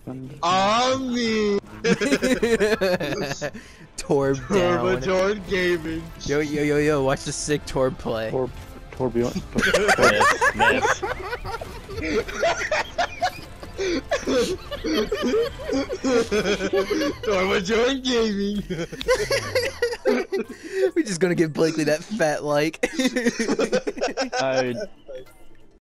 happened? On me! Torb down. Torb Gaming. Yo, watch the sick Torb play. Torb, you want? Torb Gaming. We're just gonna give Blakely that fat like.